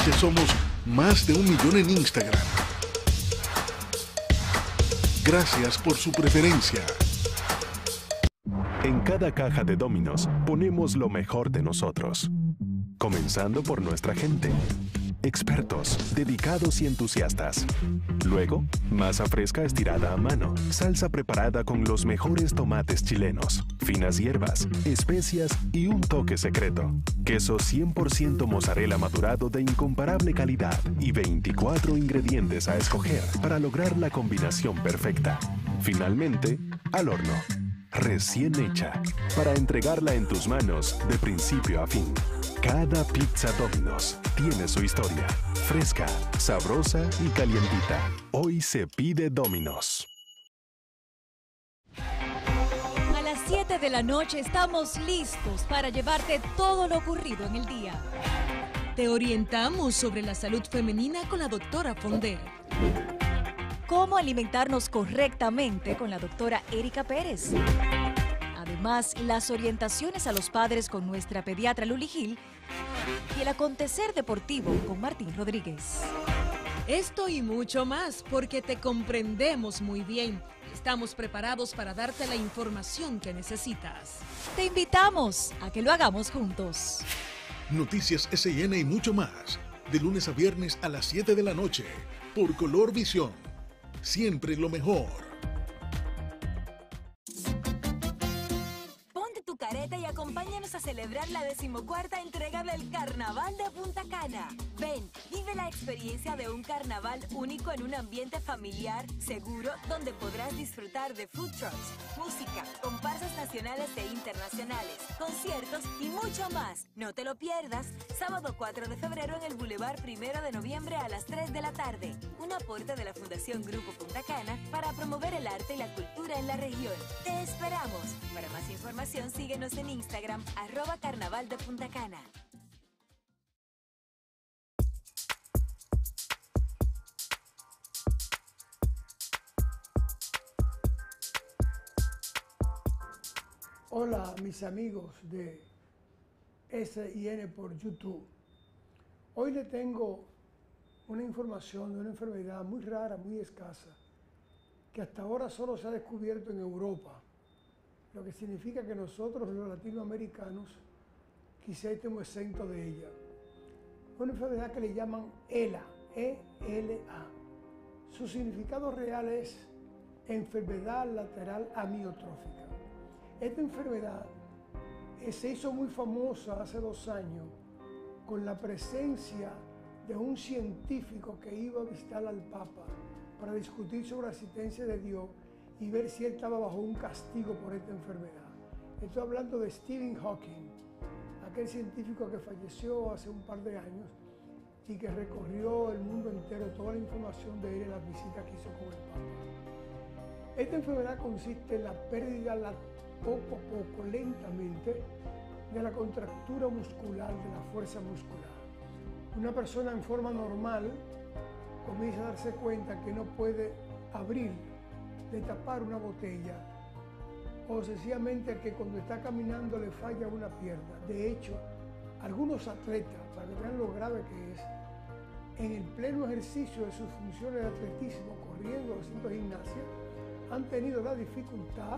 Actualmente somos más de 1 millón en Instagram. Gracias por su preferencia. En cada caja de Domino's ponemos lo mejor de nosotros. Comenzando por nuestra gente. Expertos, dedicados y entusiastas. Luego, masa fresca estirada a mano, salsa preparada con los mejores tomates chilenos, finas hierbas, especias y un toque secreto. Queso 100% mozzarella madurado de incomparable calidad y 24 ingredientes a escoger para lograr la combinación perfecta. Finalmente, al horno. Recién hecha, para entregarla en tus manos de principio a fin. Cada pizza Domino's tiene su historia, fresca, sabrosa y calientita. Hoy se pide Domino's. A las 7 de la noche estamos listos para llevarte todo lo ocurrido en el día. Te orientamos sobre la salud femenina con la doctora Fonder. Cómo alimentarnos correctamente con la doctora Erika Pérez. Además, las orientaciones a los padres con nuestra pediatra Luli Gil y el acontecer deportivo con Martín Rodríguez. Esto y mucho más porque te comprendemos muy bien. Estamos preparados para darte la información que necesitas. Te invitamos a que lo hagamos juntos. Noticias SIN y mucho más. De lunes a viernes a las 7 de la noche. Por Color Visión. Siempre lo mejor. Ponte tu careta y acompáñanos a celebrar la 14ª entrega del Carnaval de Punta Cana. Ven, vive la experiencia de un carnaval único en un ambiente familiar, seguro, donde podrás disfrutar de food trucks, música, comparsas nacionales e internacionales, conciertos y mucho más. No te lo pierdas. Sábado 4 de febrero en el Boulevard 1 de noviembre a las 3 de la tarde. Un aporte de la Fundación Grupo Punta Cana para promover el arte y la cultura en la región. Te esperamos. Para más información síguenos en Instagram @Carnaval de Punta Cana. Hola mis amigos de SIN por YouTube. Hoy le tengo una información de una enfermedad muy rara, muy escasa, que hasta ahora solo se ha descubierto en Europa, lo que significa que nosotros los latinoamericanos quizá estemos exentos de ella. Una enfermedad que le llaman ELA, E-L-A. Su significado real es enfermedad lateral amiotrófica. Esta enfermedad se hizo muy famosa hace 2 años con la presencia de un científico que iba a visitar al Papa para discutir sobre la existencia de Dios y ver si él estaba bajo un castigo por esta enfermedad. Estoy hablando de Stephen Hawking, aquel científico que falleció hace un par de años y que recorrió el mundo entero, toda la información de él en las visitas que hizo con el Papa. Esta enfermedad consiste en la pérdida poco a poco, lentamente, de la contractura muscular, de la fuerza muscular. Una persona en forma normal comienza a darse cuenta que no puede abrir, tapar una botella, o sencillamente que cuando está caminando le falla una pierna. De hecho, algunos atletas, para que vean lo grave que es, en el pleno ejercicio de sus funciones de atletismo, corriendo, haciendo gimnasia, han tenido la dificultad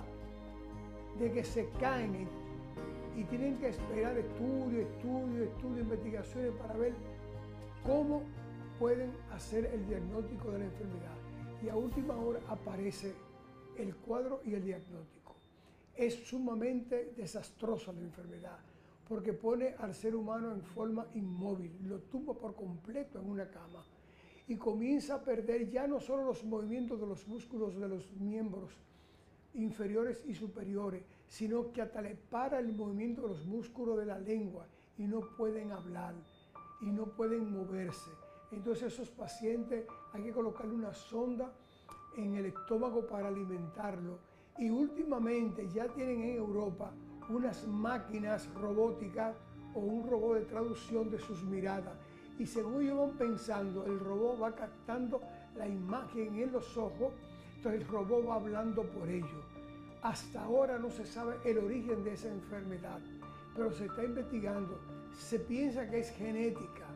de que se caen y tienen que esperar estudios, investigaciones para ver cómo pueden hacer el diagnóstico de la enfermedad. Y a última hora aparece el cuadro y el diagnóstico. Es sumamente desastrosa la enfermedad porque pone al ser humano en forma inmóvil, lo tumba por completo en una cama y comienza a perder ya no solo los movimientos de los músculos de los miembros inferiores y superiores, sino que hasta le para el movimiento de los músculos de la lengua y no pueden hablar y no pueden moverse. Entonces a esos pacientes hay que colocarle una sonda en el estómago para alimentarlo. Y últimamente ya tienen en Europa unas máquinas robóticas o un robot de traducción de sus miradas. Y según ellos van pensando, el robot va captando la imagen en los ojos, entonces el robot va hablando por ellos. Hasta ahora no se sabe el origen de esa enfermedad, pero se está investigando. Se piensa que es genética.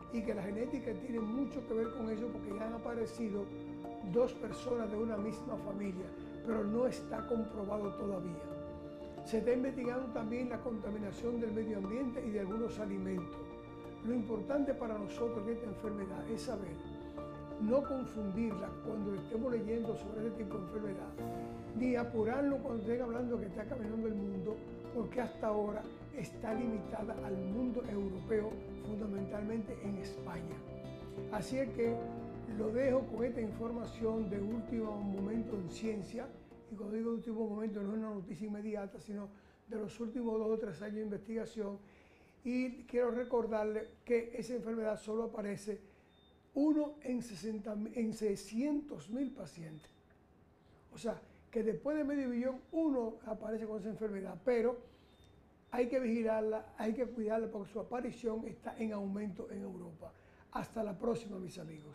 y que la genética tiene mucho que ver con eso porque ya han aparecido 2 personas de una misma familia, pero no está comprobado todavía. Se está investigando también la contaminación del medio ambiente y de algunos alimentos. Lo importante para nosotros de esta enfermedad es saber, no confundirla cuando estemos leyendo sobre este tipo de enfermedad, ni apurarnos cuando estén hablando que está cambiando el mundo, porque hasta ahora está limitada al mundo europeo, fundamentalmente en España. Así es que lo dejo con esta información de último momento en ciencia, y cuando digo último momento no es una noticia inmediata, sino de los últimos 2 o 3 años de investigación, y quiero recordarle que esa enfermedad solo aparece 1 en 600.000 pacientes. O sea, que después de medio billón, 1 aparece con esa enfermedad, pero hay que vigilarla, hay que cuidarla porque su aparición está en aumento en Europa. Hasta la próxima, mis amigos.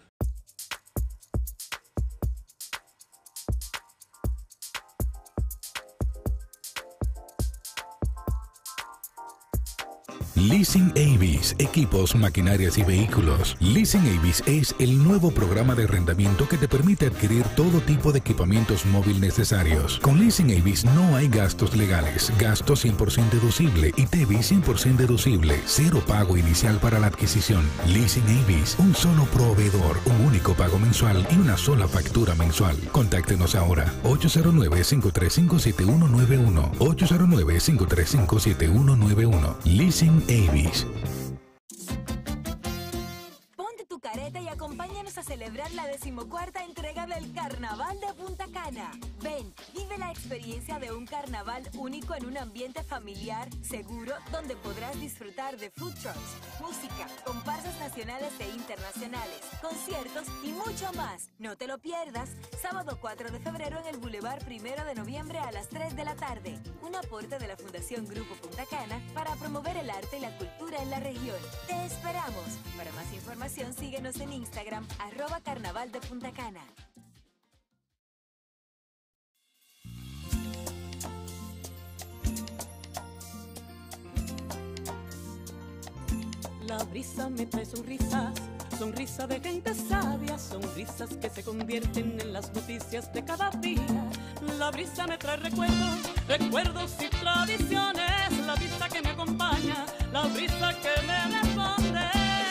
Leasing Avis, equipos, maquinarias y vehículos. Leasing Avis es el nuevo programa de arrendamiento que te permite adquirir todo tipo de equipamientos móviles necesarios. Con Leasing Avis no hay gastos legales, gasto 100% deducible y TEBI 100% deducible, 0 pago inicial para la adquisición. Leasing Avis, un solo proveedor, un único pago mensual y una sola factura mensual. Contáctenos ahora, 809-535-7191, 809-535-7191. Leasing Avis. Ponte tu careta y acompáñanos a celebrar la 14ª entrega del Carnaval de Punta Cana. Ven, vive la experiencia de un carnaval único en un ambiente familiar, seguro, donde podrás disfrutar de food trucks, música, comparsas nacionales e internacionales, conciertos y mucho más. No te lo pierdas, sábado 4 de febrero en el Boulevard 1 de noviembre a las 3 de la tarde. Un aporte de la Fundación Grupo Punta Cana para promover el arte y la cultura en la región. Te esperamos. Para más información, síguenos en Instagram, @Carnaval de Punta Cana. La brisa me trae sonrisas, sonrisa de gente sabia, sonrisas que se convierten en las noticias de cada día. La brisa me trae recuerdos, recuerdos y tradiciones, la brisa que me acompaña, la brisa que me responde.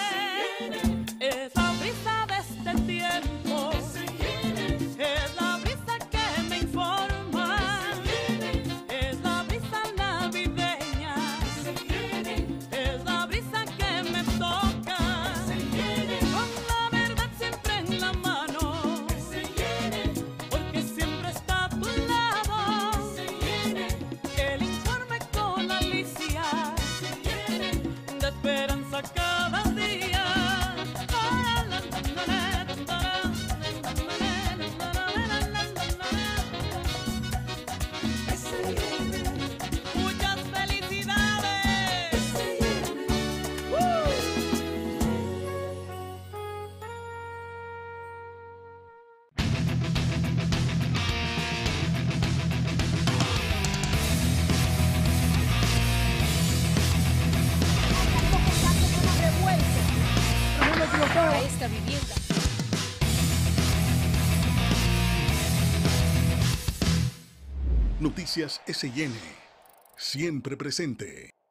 Es la brisa de este tiempo, es la brisa que me informa, es la brisa navideña, es la brisa que me toca, con la verdad siempre en la mano, porque siempre está a tu lado, el informe con Alicia, de esperanza cada día. Muchas felicidades. A esta vivienda. Noticias SN, siempre presente.